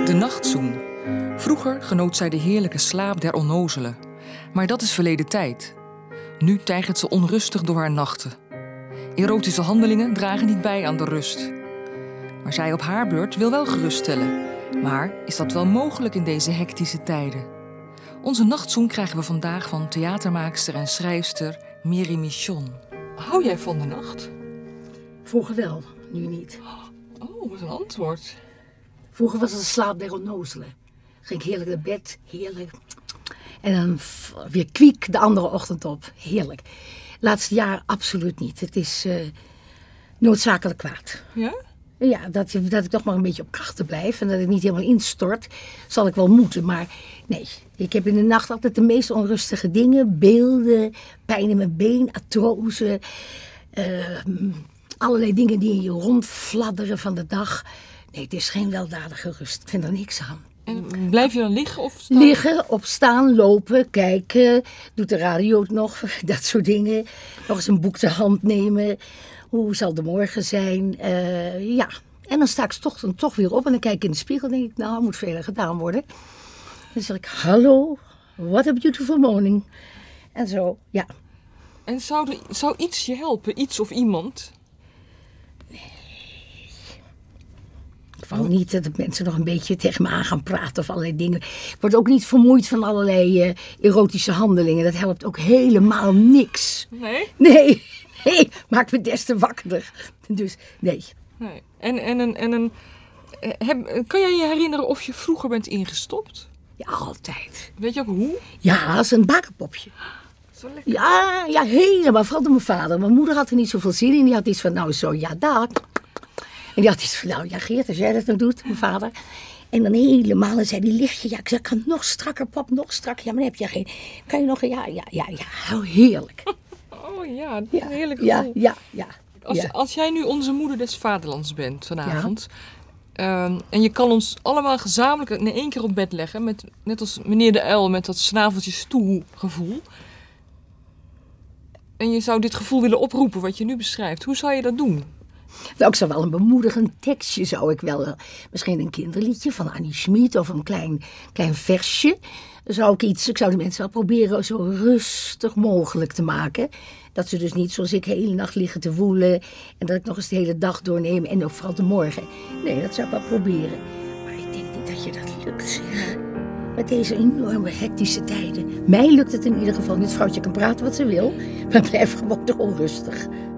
De nachtzoen. Vroeger genoot zij de heerlijke slaap der onnozelen. Maar dat is verleden tijd. Nu tijgert ze onrustig door haar nachten. Erotische handelingen dragen niet bij aan de rust. Maar zij op haar beurt wil wel geruststellen. Maar is dat wel mogelijk in deze hectische tijden? Onze nachtzoen krijgen we vandaag van theatermaakster en schrijfster Miri Michon. Hou jij van de nacht? Vroeger wel, nu niet. Oh, wat een antwoord. Vroeger was het de slaap der onnozelen. Ging ik heerlijk naar bed, heerlijk. En dan weer kwiek de andere ochtend op. Heerlijk. Laatste jaar absoluut niet. Het is noodzakelijk kwaad. Ja? Ja, dat ik toch maar een beetje op krachten blijf en dat ik niet helemaal instort, zal ik wel moeten. Maar nee, ik heb in de nacht altijd de meest onrustige dingen. Beelden, pijn in mijn been, artrose. Allerlei dingen die in je rondfladderen van de dag. Nee, het is geen weldadige rust. Ik vind er niks aan. En blijf je dan liggen of staan? Liggen, opstaan, lopen, kijken. Doet de radio het nog, dat soort dingen. Nog eens een boek ter hand nemen. Hoe zal de morgen zijn? Ja. En dan sta ik toch weer op en dan kijk ik in de spiegel en denk ik, nou, moet veel gedaan worden. Dan zeg ik, hallo, what a beautiful morning. En zo, ja. En zou iets je helpen, iets of iemand? Ik wou niet dat de mensen nog een beetje tegen me aan gaan praten of allerlei dingen. Ik word ook niet vermoeid van allerlei erotische handelingen. Dat helpt ook helemaal niks. Nee? Nee, maakt me des te wakkerder. Dus, nee. Nee. Kan jij je herinneren of je vroeger bent ingestopt? Ja, altijd. Weet je ook hoe? Ja, als een bakenpopje. Zo lekker. Ja, helemaal. Vooral door mijn vader. Mijn moeder had er niet zoveel zin in. Die had iets van, nou zo, ja, dat. En die had iets van, nou ja, Geert, als jij dat nou doet, mijn vader. En dan helemaal, en zei die, lig je? Ja, ik zei, kan nog strakker, pap, nog strakker. Ja, maar dan heb je geen... Kan je nog... Ja, heel heerlijk. Oh ja, dat is een heerlijk gevoel. Ja. Als jij nu onze moeder des vaderlands bent vanavond... Ja. En je kan ons allemaal gezamenlijk in één keer op bed leggen... net als meneer de uil met dat snaveltjes toe gevoel... En je zou dit gevoel willen oproepen wat je nu beschrijft. Hoe zou je dat doen? Nou, ik zou wel een bemoedigend tekstje, zou ik wel. Misschien een kinderliedje van Annie Schmid of een klein versje. Ik zou de mensen wel proberen zo rustig mogelijk te maken. Dat ze dus niet zoals ik de hele nacht liggen te woelen. En dat ik nog eens de hele dag doorneem en ook vooral de morgen. Nee, dat zou ik wel proberen. Maar ik denk niet dat je dat lukt, zeg. Met deze enorme hectische tijden. Mij lukt het in ieder geval niet. Vrouwtje kan praten wat ze wil, maar blijf gewoon toch onrustig.